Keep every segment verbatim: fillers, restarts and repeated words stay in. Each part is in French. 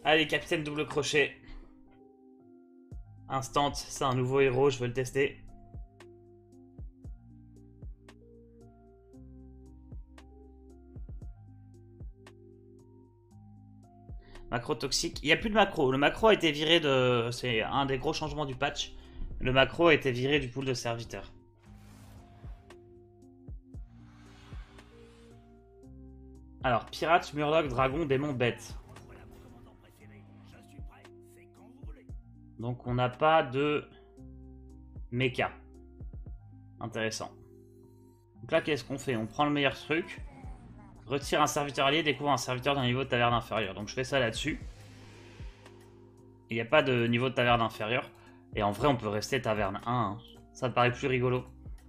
Allez, capitaine double crochet. Instant, c'est un nouveau héros, je veux le tester. Macro toxique. Il n'y a plus de macro. Le macro a été viré de... C'est un des gros changements du patch. Le macro a été viré du pool de serviteurs. Alors, pirate, murloc, dragon, démon, bête. Donc on n'a pas de mecha. Intéressant. Donc là, qu'est-ce qu'on fait? On prend le meilleur truc. Retire un serviteur allié, découvre un serviteur d'un niveau de taverne inférieur. Donc je fais ça là-dessus. Il n'y a pas de niveau de taverne inférieur. Et en vrai, on peut rester taverne un. Hein. Ça me paraît plus rigolo.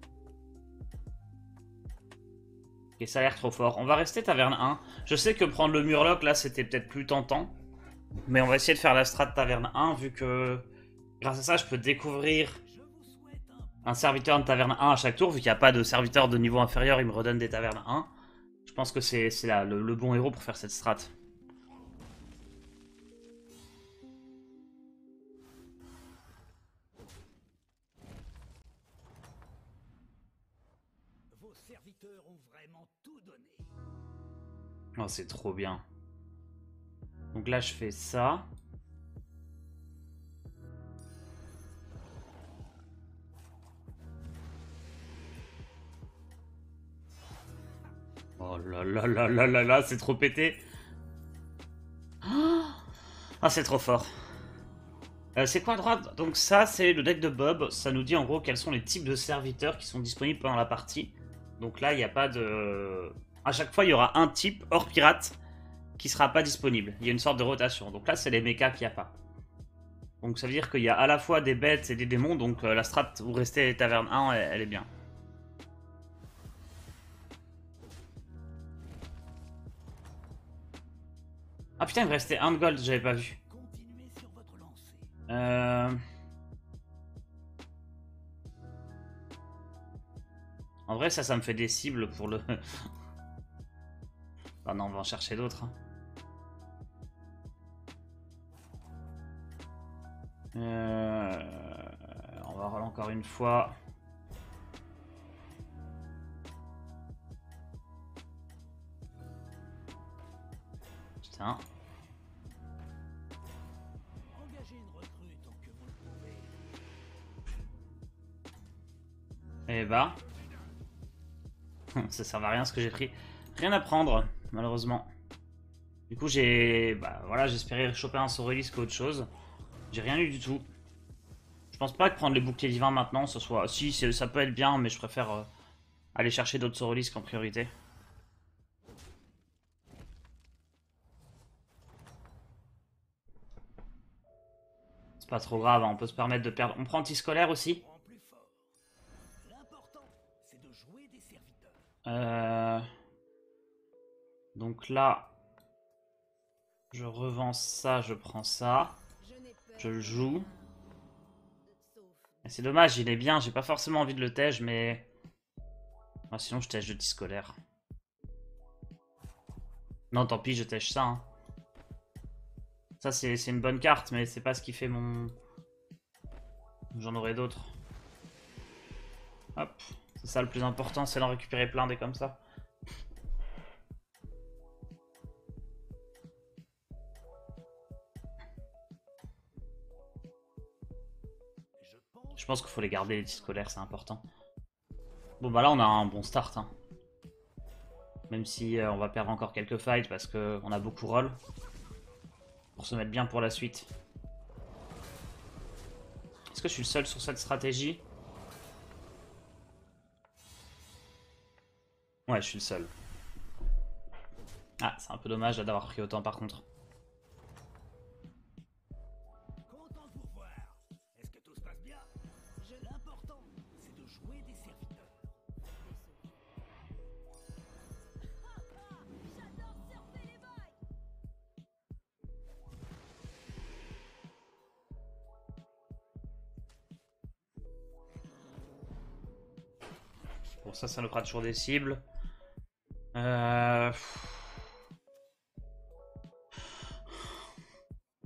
Et ça a l'air trop fort. On va rester taverne un. Je sais que prendre le murloc, là, c'était peut-être plus tentant. Mais on va essayer de faire la strat taverne un, vu que grâce à ça, je peux découvrir un serviteur de taverne un à chaque tour. Vu qu'il n'y a pas de serviteur de niveau inférieur, il me redonne des tavernes un. Je pense que c'est le, le bon héros pour faire cette strat. Vos serviteurs ont vraiment tout donné. Oh, c'est trop bien. Donc là, je fais ça. Oh là là là là là là, c'est trop pété. Ah, c'est trop fort. Euh, c'est quoi à droite? Donc ça, c'est le deck de Bob. Ça nous dit en gros quels sont les types de serviteurs qui sont disponibles pendant la partie. Donc là, il n'y a pas de... À chaque fois, il y aura un type, hors pirate, qui sera pas disponible. Il y a une sorte de rotation. Donc là, c'est les mechas qu'il n'y a pas. Donc ça veut dire qu'il y a à la fois des bêtes et des démons. Donc euh, la strat où rester taverne un, elle, elle est bien. Ah putain, il me restait un de gold, j'avais pas vu. Continuez sur votre lancée. Euh... En vrai, ça, ça me fait des cibles pour le... Ah non, on va en chercher d'autres. Hein. Euh... On va relancer encore une fois. Putain. Engagez une recrue tant que vous le pouvez. Eh bah. Ça sert à rien ce que j'ai pris. Rien à prendre, malheureusement. Du coup, j'ai... Bah voilà, j'espérais choper un Sorelis qu'autre chose. J'ai rien eu du tout. Je pense pas que prendre les boucliers divins maintenant, ce soit... Si, ça peut être bien, mais je préfère euh, aller chercher d'autres Sorelis qu'en priorité. C'est pas trop grave, hein, on peut se permettre de perdre. On prend anti-scolaire aussi. En plus fort. L'important, c'est de jouer des serviteurs. Euh... Donc là, je revends ça, je prends ça. Je le joue. C'est dommage, il est bien, j'ai pas forcément envie de le tège, mais... Ah, sinon je tège le scolaire. Non, tant pis, je tège ça. Hein. Ça, c'est une bonne carte, mais c'est pas ce qui fait mon... J'en aurai d'autres. Hop, c'est ça le plus important, c'est d'en récupérer plein des comme ça. Je pense qu'il faut les garder, les disques scolaires, c'est important. Bon, bah là, on a un bon start. Hein. Même si euh, on va perdre encore quelques fights parce qu'on a beaucoup roll. Pour se mettre bien pour la suite. Est-ce que je suis le seul sur cette stratégie? Ouais, je suis le seul. Ah, c'est un peu dommage d'avoir pris autant par contre. Content de vous voir. Est-ce que tout se passe bien? L'important, c'est de jouer des serviteurs. J'adore surfer les vagues. Bon, ça, ça nous fera toujours des cibles. Euh...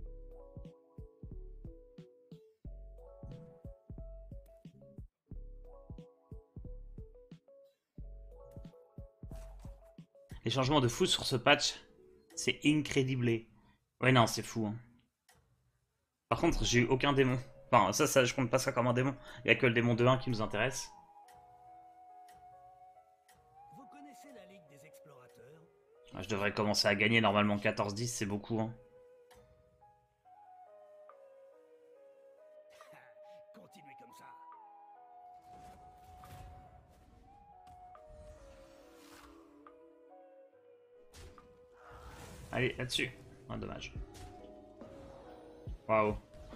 Les changements de fou sur ce patch, c'est incredible. Ouais, non, c'est fou. Hein. Par contre, j'ai eu aucun démon. Enfin, ça, ça, je compte pas ça comme un démon. Il n'y a que le démon de un qui nous intéresse. Vous connaissez la Ligue des Explorateurs? Je devrais commencer à gagner. Normalement, quatorze dix, c'est beaucoup. Hein. Continuez comme ça. Allez, là-dessus. Ah, dommage. Waouh.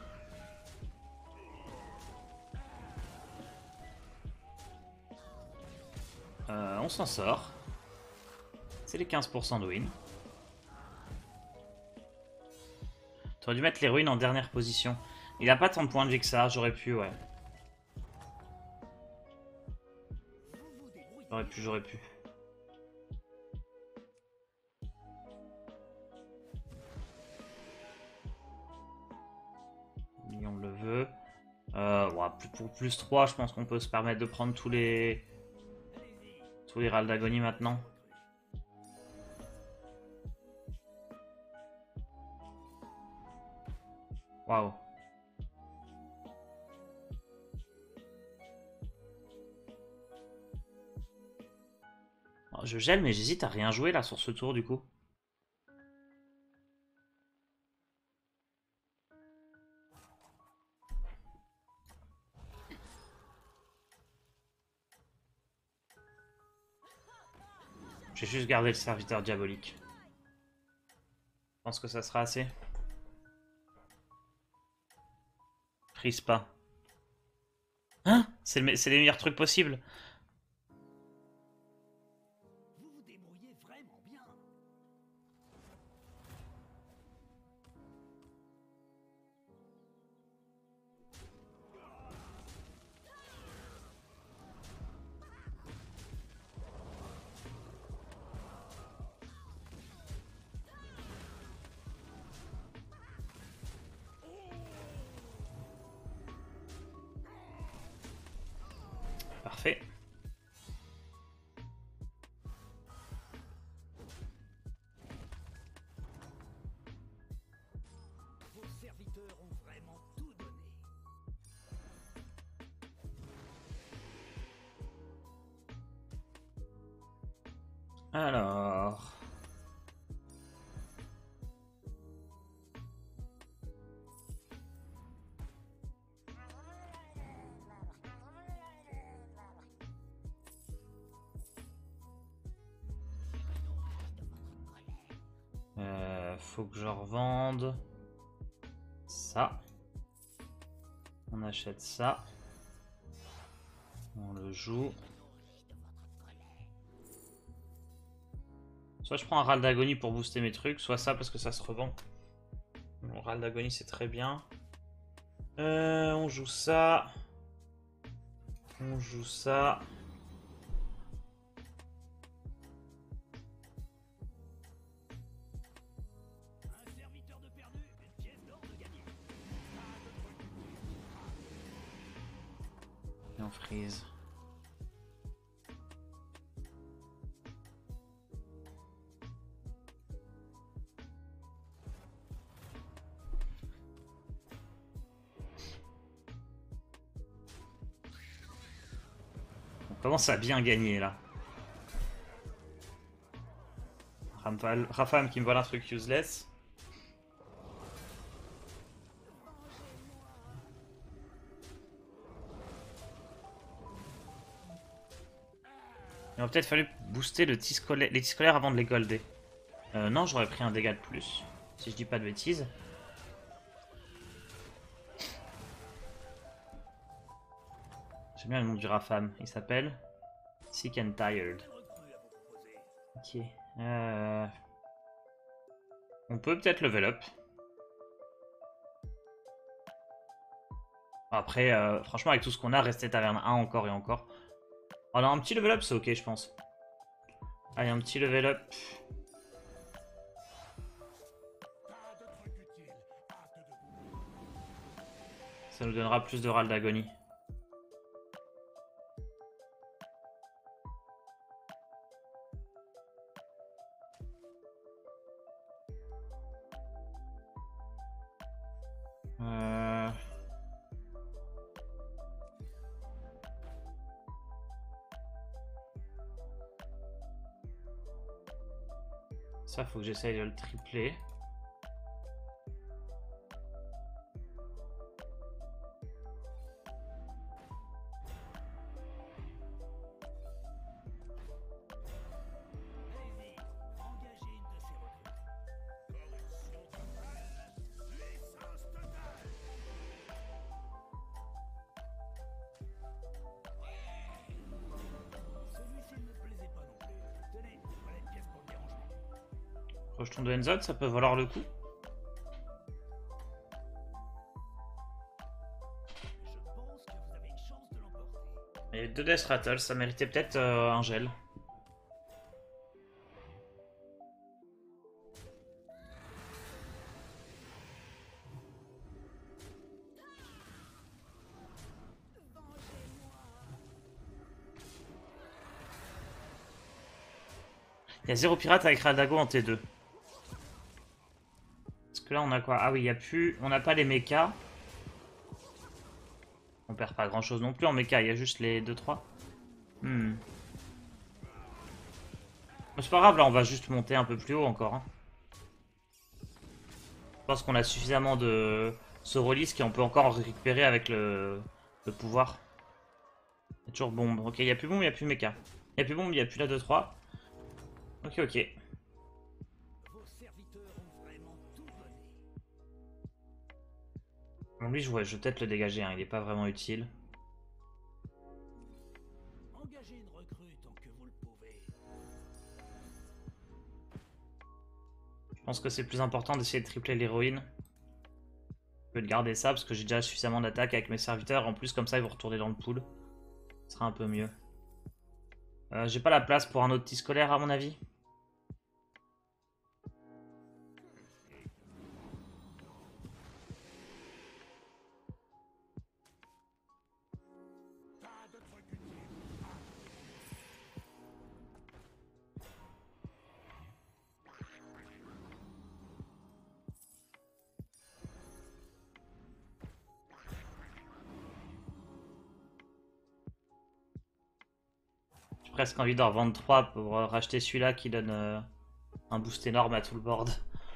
Euh, on s'en sort. C'est les quinze pour cent de win. T'aurais dû mettre les ruines en dernière position. Il a pas tant de points de vie que ça, j'aurais pu, ouais. J'aurais pu, j'aurais pu. Si on le veut. Euh, ouais, pour plus trois, je pense qu'on peut se permettre de prendre tous les... Tous les râles d'agonie maintenant. Waouh. Je gèle, mais j'hésite à rien jouer là sur ce tour du coup. Je vais juste garder le serviteur diabolique. Je pense que ça sera assez. Frise pas. Hein? C'est le, les meilleurs trucs possibles. Vous vous débrouillez vraiment bien. Parfait. Vos serviteurs ont vraiment tout donné. Alors... Euh, faut que je revende ça. On achète ça. On le joue. Soit je prends un râle d'agonie pour booster mes trucs, soit ça parce que ça se revend. Le râle d'agonie c'est très bien. Euh, on joue ça. On joue ça. Un serviteur de perdu, une pièce d'or de gagné. Et on freeze. On commence à bien gagner là. Ramval, Rafam qui me vole un truc useless. Il aurait peut-être fallu booster le tis scolaire, les tis scolaires avant de les golder. Euh, non, j'aurais pris un dégât de plus. Si je dis pas de bêtises. J'aime bien le nom du Rafam. Il s'appelle Sick and Tired. Ok. Euh... On peut peut-être level up. Après, euh, franchement, avec tout ce qu'on a, rester taverne un encore et encore. Alors, un petit level up, c'est ok, je pense. Allez, un petit level up. Ça nous donnera plus de râles d'agonie. Euh... Ça, faut que j'essaye de le tripler. Allez-y, engagez une de ces recrues. Corruption totale, puissance totale. Celui-ci ne me plaisait pas non plus. Tenez, voilà une pièce pour le dérangement. Rejeton de Enzo, ça peut valoir le coup. Je pense que vous avez une chance de l'emporter. Et deux Death Rattle, ça méritait peut-être euh, un gel. Il y a zéro pirate avec Radago en T deux. Parce que là on a quoi? Ah oui, il y a plus. On n'a pas les mechas. On perd pas grand chose non plus en mecha, il y a juste les deux trois. Hmm. C'est pas grave, là on va juste monter un peu plus haut encore. Hein. Je pense qu'on a suffisamment de Sorolis qu'on peut encore récupérer avec le, le pouvoir. Il y a toujours bombe. Ok, il n'y a plus bombe, il n'y a plus mecha. Il n'y a plus bombe, il n'y a plus la deux trois. Ok, ok. Vos serviteurs ont vraiment tout donné. Bon, lui, je, ouais, je vais peut-être le dégager, hein, il n'est pas vraiment utile. Engagez une recrue tant que vous le pouvez. Je pense que c'est plus important d'essayer de tripler l'héroïne que de garder ça, parce que j'ai déjà suffisamment d'attaques avec mes serviteurs. En plus, comme ça, ils vont retourner dans le pool. Ce sera un peu mieux. Euh, j'ai pas la place pour un autre petit scolaire, à mon avis. J'ai presque envie d'en revendre trois pour euh, racheter celui-là qui donne euh, un boost énorme à tout le board.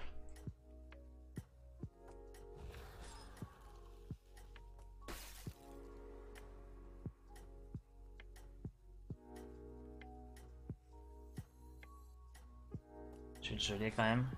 Je vais le geler quand même.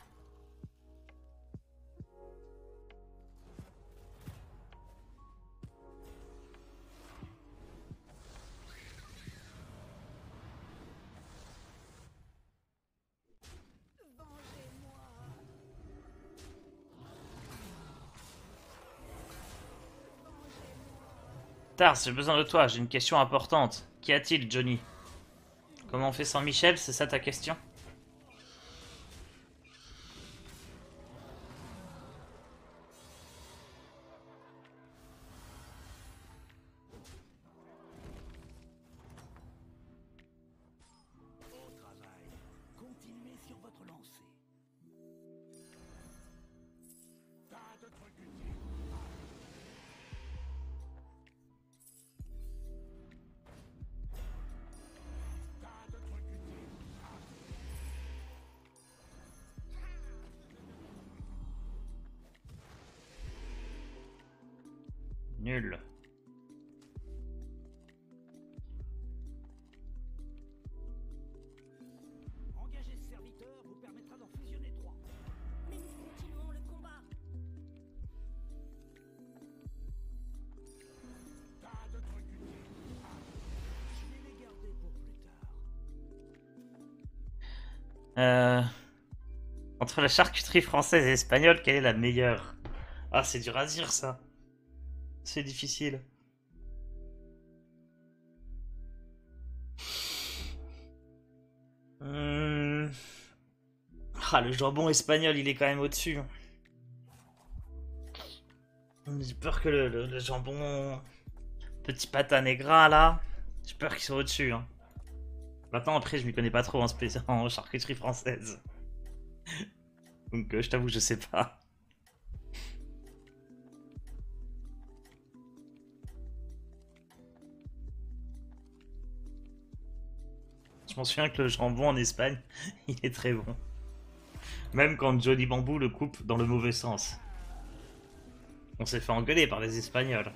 Tars, j'ai besoin de toi, j'ai une question importante. Qu'y a-t-il, Johnny? Comment on fait sans Michel, c'est ça ta question? Au travail. Continuez sur votre lancée. Tas de trucs utiles. Tas de trucs utiles. Nul. Engager ce serviteur vous permettra d'en fusionner trois. Mais nous continuons le combat. Tas de trucs utiles. Je vais les garder pour plus tard. Euh... Entre la charcuterie française et espagnole, quelle est la meilleure? Ah, c'est dur à dire ça. C'est difficile. Hum... Ah, le jambon espagnol, il est quand même au-dessus. J'ai peur que le, le- le jambon petit pata negra là, j'ai peur qu'il soit au-dessus. Hein. Maintenant, après, je m'y connais pas trop en, spé- en charcuterie française. Donc, euh, je t'avoue, je sais pas. Je m'en souviens que le jambon en Espagne, il est très bon. Même quand Johnny Bambou le coupe dans le mauvais sens. On s'est fait engueuler par les Espagnols.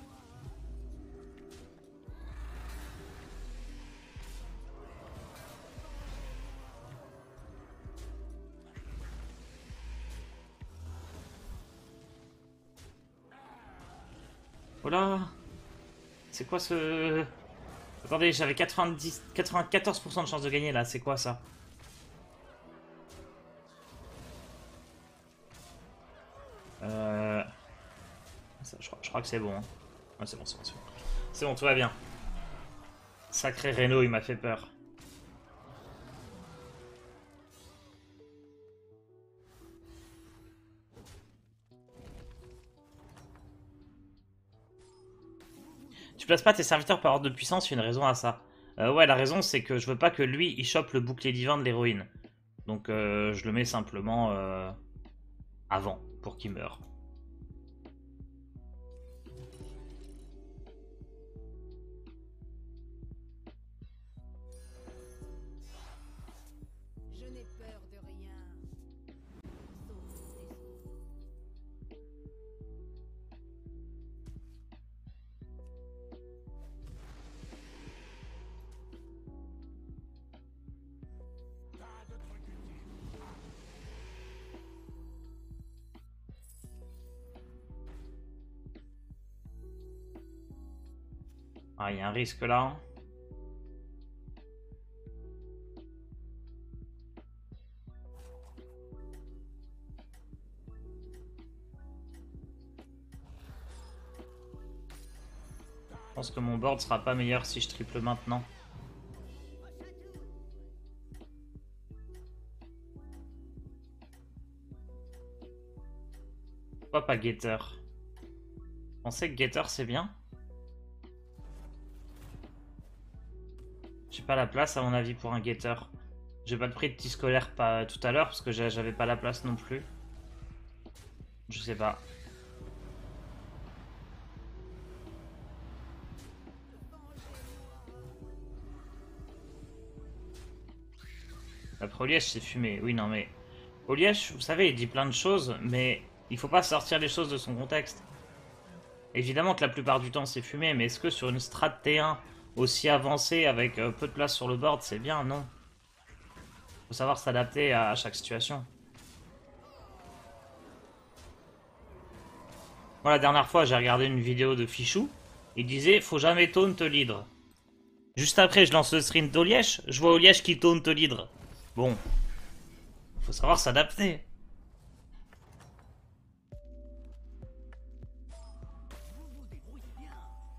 Oh là! C'est quoi ce... Attendez, j'avais quatre-vingt-dix... quatre-vingt-quatorze pour cent de chance de gagner là, c'est quoi ça? Euh... Ça, je, crois, je crois que c'est bon. Hein. Ah, c'est bon, c'est bon, c'est bon. C'est bon, tout va bien. Sacré Renault, il m'a fait peur. Tu places pas tes serviteurs par ordre de puissance, il y a une raison à ça. Euh, ouais, la raison c'est que je veux pas que lui il chope le bouclier divin de l'héroïne. Donc euh, je le mets simplement euh, avant pour qu'il meure. Je n'ai peur de rien. Sauf des autres. Ah, il y a un risque là. Je pense que mon board sera pas meilleur si je triple maintenant. Pourquoi pas Getter? Vous pensez que Getter c'est bien? J'ai pas la place à mon avis pour un Getter. J'ai pas de prix de petit scolaire pas tout à l'heure parce que j'avais pas la place non plus. Je sais pas. Après Oliège c'est fumé. Oui non mais Oliège, vous savez, il dit plein de choses, mais il faut pas sortir les choses de son contexte. Évidemment que la plupart du temps c'est fumé, mais est-ce que sur une strat T un aussi avancée avec euh, peu de place sur le board, c'est bien? Non. Faut savoir s'adapter à, à chaque situation. Moi la dernière fois j'ai regardé une vidéo de Fichou, il disait faut jamais taunt l'hydre. Juste après je lance le stream d'Oliège, je vois Oliège qui taunt l'hydre. Bon. Faut savoir s'adapter. Vous vous débrouillez bien.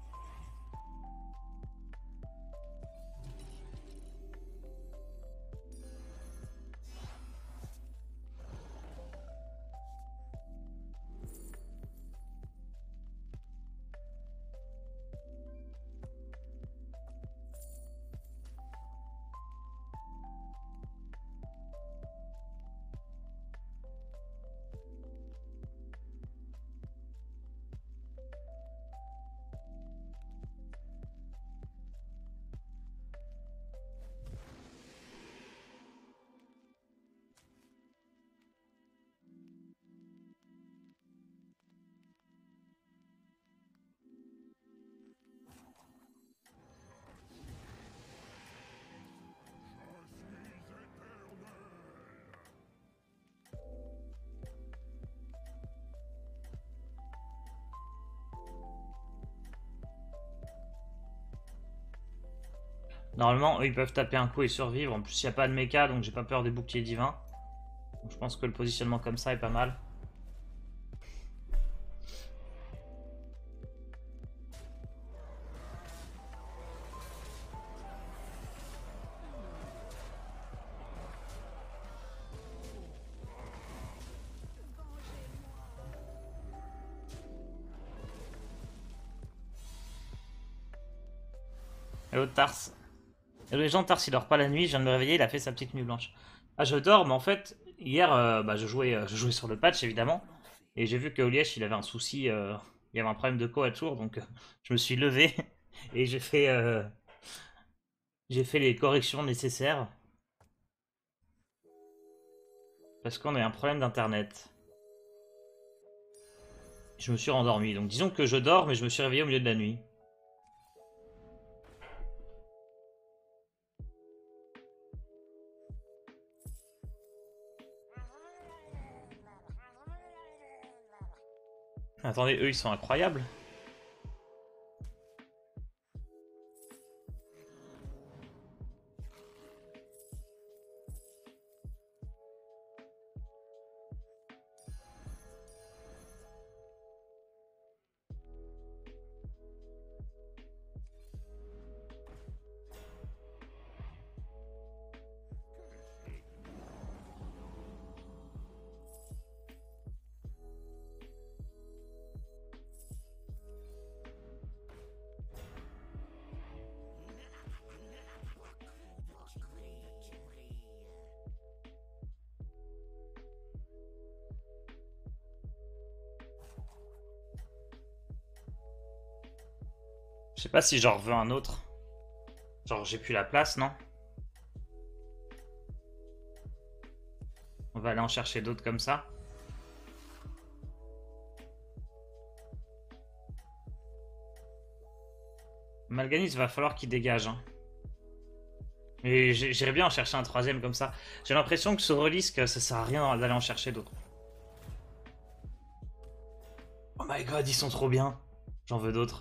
Normalement, eux, ils peuvent taper un coup et survivre. En plus, il n'y a pas de méca, donc j'ai pas peur des boucliers divins. Donc, je pense que le positionnement comme ça est pas mal. Hello Tars. Hello les gens, Tars il dort pas la nuit, je viens de me réveiller, il a fait sa petite nuit blanche. Ah je dors, mais en fait, hier euh, bah, je, jouais, euh, je jouais sur le patch évidemment. Et j'ai vu que Oliège il avait un souci, euh, il y avait un problème de co à tour, donc euh, je me suis levé et j'ai fait... Euh, J'ai fait les corrections nécessaires. Parce qu'on a un problème d'internet. Je me suis rendormi. Donc disons que je dors, mais je me suis réveillé au milieu de la nuit. Attendez, eux ils sont incroyables. Je sais pas si j'en veux un autre. Genre j'ai plus la place, non? On va aller en chercher d'autres comme ça. Malganis, va falloir qu'il dégage. Hein. Mais j'irais bien en chercher un troisième comme ça. J'ai l'impression que ce relisque, ça sert à rien d'aller en chercher d'autres. Oh my god, ils sont trop bien. J'en veux d'autres.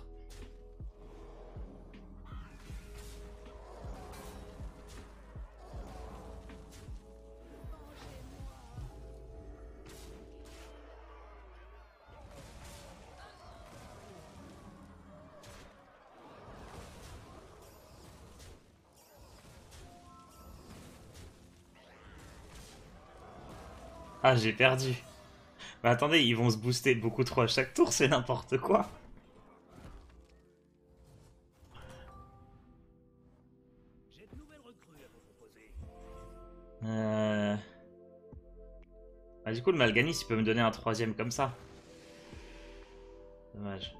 Ah, j'ai perdu. Mais attendez, ils vont se booster beaucoup trop à chaque tour, c'est n'importe quoi. J'ai de nouvelles recrues à vous proposer. Euh... Ah, du coup, le Malganis, il peut me donner un troisième comme ça. Dommage.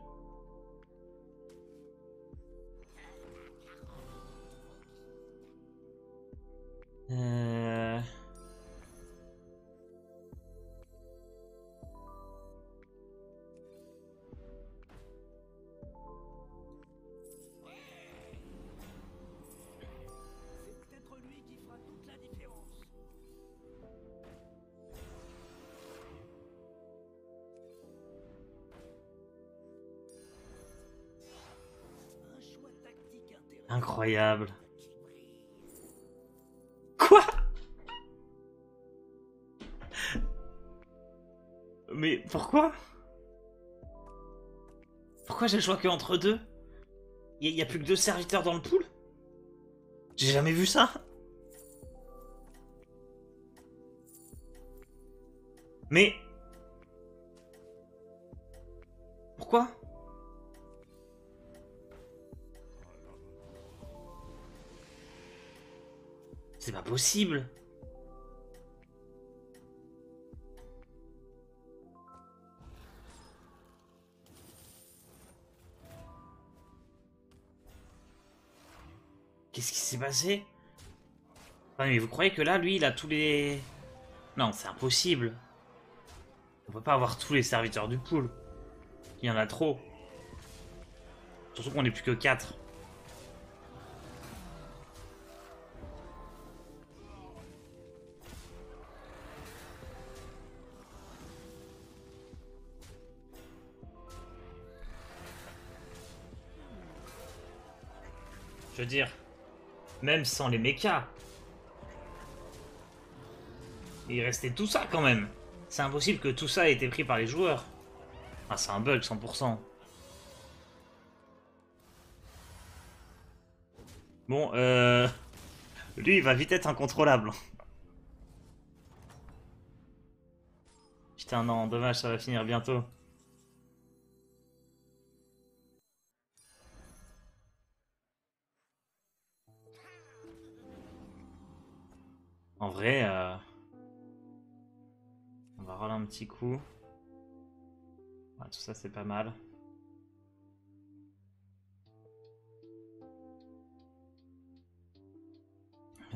Euh... C'est peut-être lui qui fera toute la différence. Un choix tactique intéressant. Incroyable. Qui brille. Quoi? Mais pourquoi? Pourquoi j'ai le choix que entre deux? Il y, a plus que deux serviteurs dans le pool? J'ai jamais vu ça. Mais... Pourquoi? C'est pas possible. Qu'est-ce qui s'est passé? Ah, mais vous croyez que là, lui, il a tous les... Non, c'est impossible. On peut pas avoir tous les serviteurs du pool. Il y en a trop. Surtout qu'on est plus que quatre. Je veux dire, même sans les mechas, il restait tout ça quand même. C'est impossible que tout ça ait été pris par les joueurs. Ah, c'est un bug cent pour cent. Bon, euh... lui, il va vite être incontrôlable. Putain, non, dommage, ça va finir bientôt. En vrai, euh... on va roller un petit coup. Ouais, tout ça, c'est pas mal.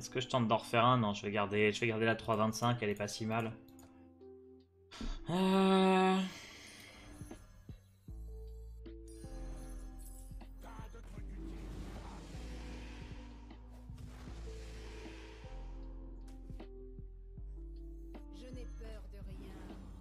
Est-ce que je tente d'en refaire un? Non, je vais garder, je vais garder la trois vingt-cinq, elle est pas si mal. Euh... Je n'ai peur de rien.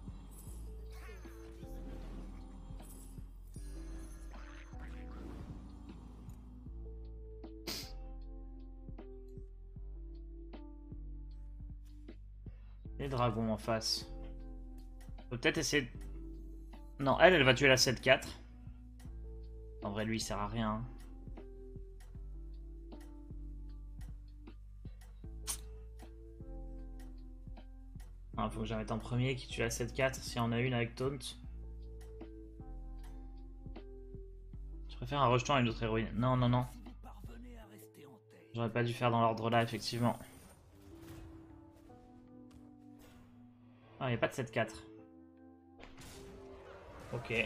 Les dragons en face. Faut peut-être essayer... de- Non, elle, elle va tuer la sept quatre. En vrai, lui, il sert à rien. Il faut que je la mette en premier qui tue la sept quatre si on a une avec Taunt. Je préfère un rejeton à une autre héroïne. Non, non, non. Si vous parvenez à rester en tête, J'aurais pas dû faire dans l'ordre là, effectivement. Ah, il n'y a pas de sept quatre. Ok.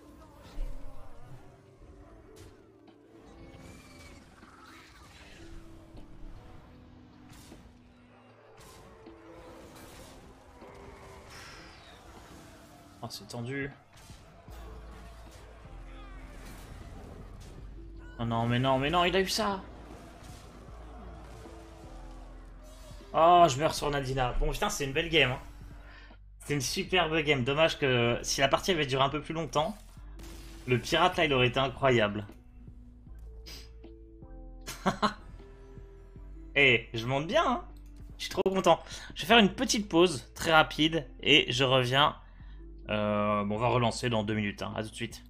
Oh, c'est tendu. Oh non, mais non, mais non, il a eu ça. Oh, je meurs sur Nadina. Bon, putain, c'est une belle game. Hein. C'est une superbe game. Dommage que si la partie avait duré un peu plus longtemps, le pirate là, il aurait été incroyable. Eh, je monte bien, hein. Je suis trop content. Je vais faire une petite pause très rapide et je reviens. Euh, bon, on va relancer dans deux minutes. Hein. À tout de suite.